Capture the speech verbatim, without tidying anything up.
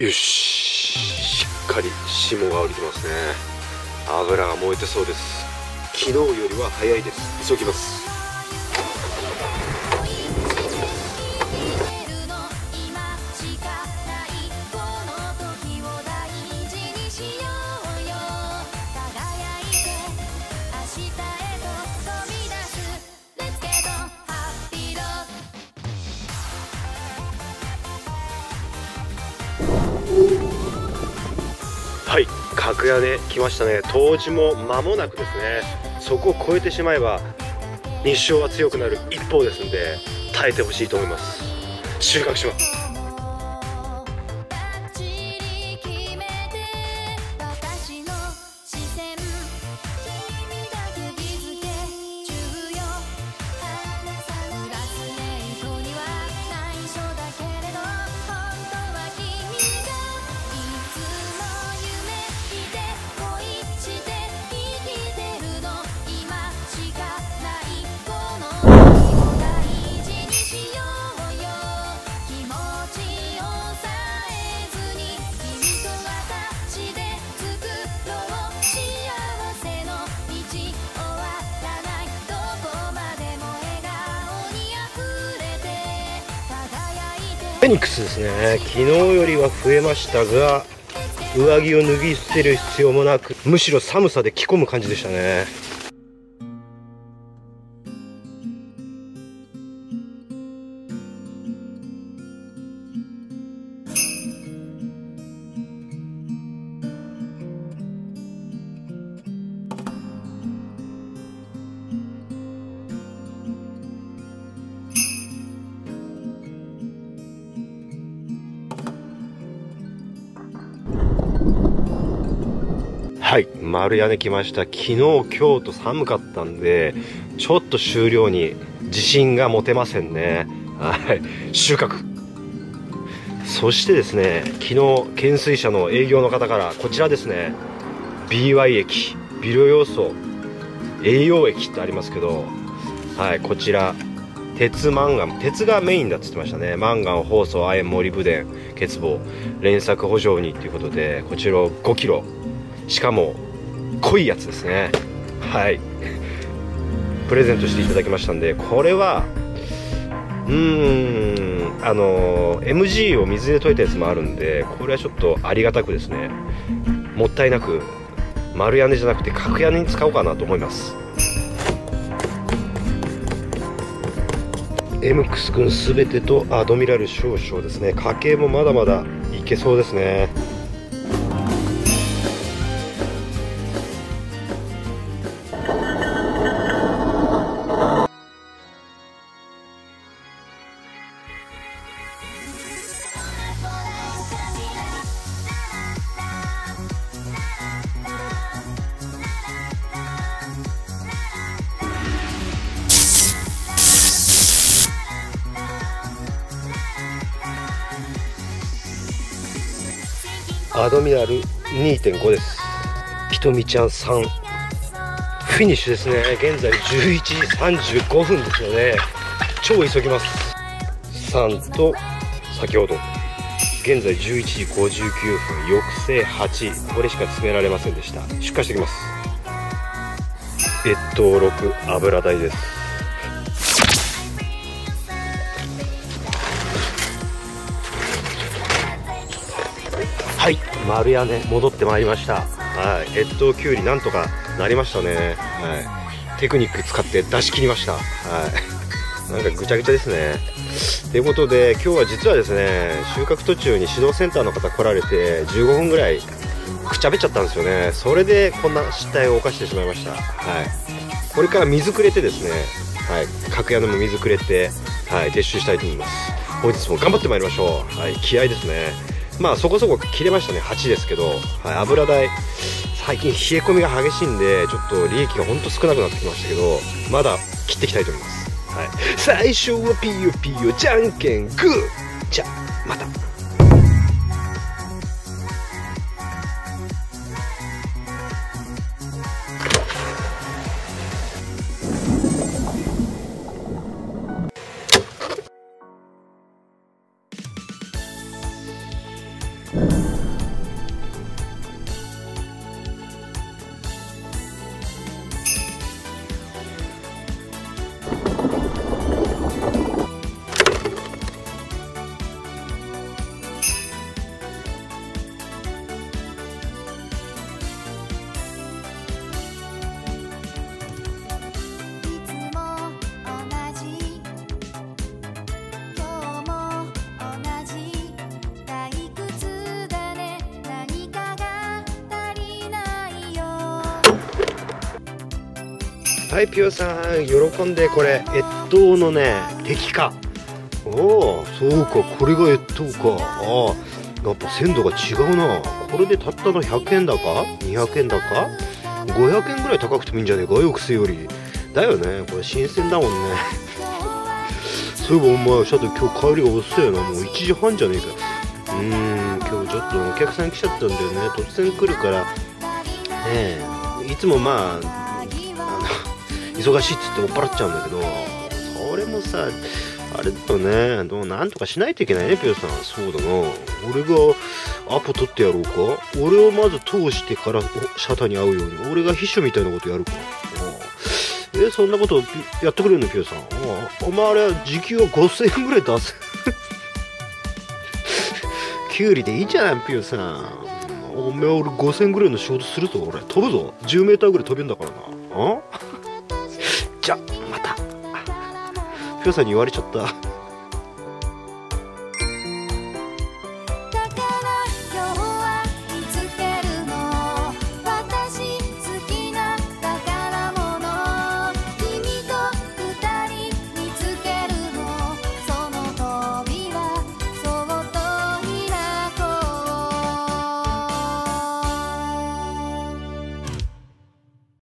よし、しっかり霜が降りてますね。油が燃えてそうです。昨日よりは早いです。急ぎます。はい、格屋で来ましたね。冬至も間もなくですね。そこを超えてしまえば日照は強くなる一方ですので、耐えてほしいと思います。収穫します。フェニックスですね。昨日よりは増えましたが、上着を脱ぎ捨てる必要もなく、むしろ寒さで着込む感じでしたね。はい、丸屋根来ました。昨日今日と寒かったんで、ちょっと収量に自信が持てませんね。はい、収穫。そしてですね、昨日懸垂車の営業の方からこちらですね、 ビーワイ 液、微量要素栄養液ってありますけど、はい、こちら鉄マンガン、鉄がメインだって言ってましたね。マンガン、ホウ素、亜鉛、モリブデン、欠乏、連作補助にということで、こちらをごキロ、しかも濃いやつですね。はい、プレゼントしていただきましたんで、これはうーんあの エムジー を水で溶いたやつもあるんで、これはちょっとありがたくですね、もったいなく丸屋根じゃなくて角屋根に使おうかなと思います。エムックス君すべてとアドミラル少々ですね。家計もまだまだいけそうですね。アドミラル にてんご です。ひとみちゃんさん、フィニッシュですね。現在じゅういちじさんじゅうごふんですよね。超急ぎます。さんと先ほど現在じゅういちじごじゅうきゅうふん、抑制はち、これしか詰められませんでした。出荷してきます。越冬ろく、油代です。はい、丸屋根戻ってまいりました。はい、越冬きゅうりなんとかなりましたね。はい、テクニック使って出し切りました。はい、なんかぐちゃぐちゃですね。ということで今日は実はですね、収穫途中に指導センターの方来られてじゅうごふんぐらいくちゃべっちゃったんですよね。それでこんな失態を犯してしまいました。はい、これから水くれてですね、はい、角屋根も水くれて、はい、撤収したいと思います。本日も頑張ってまいりましょう。はい、気合ですね。まあそこそこ切れましたね。はちですけど、はい、油代最近冷え込みが激しいんで、ちょっと利益がほんと少なくなってきましたけど、まだ切っていきたいと思います。はい、最初はピヨピヨじゃんけんグー。じゃあまた。you はい、ピオさん喜んで、これ越冬のね敵か。おお、そうか、これが越冬か。ああ、やっぱ鮮度が違うな。これでたったのひゃくえんだかにひゃくえんだかごひゃくえんぐらい高くてもいいんじゃねえか、抑制より。だよね、これ新鮮だもんね。そういえばお前、シャト今日帰りが遅いよな。もういちじはんじゃねえか。うーん、今日ちょっとお客さん来ちゃったんだよね。突然来るからねえ、いつもまああの忙しいっつって追っ払っちゃうんだけど、それもさあれだよね。どうなんとかしないといけないね、ピヨさん。そうだな、俺がアポ取ってやろうか。俺をまず通してからシャタに会うように、俺が秘書みたいなことやるか。え、そんなことやってくれるの、ピヨさん。お前あれは時給はごせんえんぐらい出す。キュウリでいいじゃん、ピヨさん。おめえ俺ごせんえんぐらいの仕事するぞ。俺飛ぶぞ。じゅうメーターぐらい飛べんだからな。あじゃまた。ピヨさんに言われちゃった。